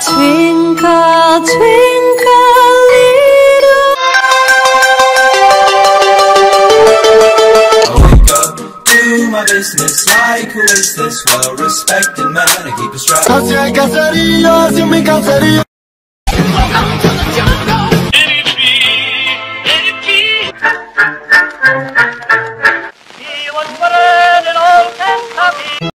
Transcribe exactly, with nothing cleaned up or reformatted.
Twinkle, twinkle, little. I wake up, do my business. Like, who is this well-respected man? I keep a strap. Casi hay cacería, sin mi cacería. Let it be, let it be.